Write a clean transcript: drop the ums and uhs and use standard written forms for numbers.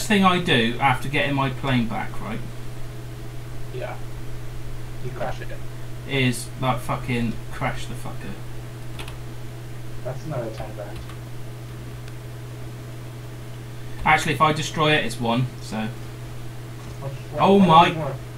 thing I do after getting my plane back, right, Yeah. You crash it. is like fucking crash the fucker. That's another 10 grand. Actually, if I destroy it, it's 1. So. What- Oh what my- is more?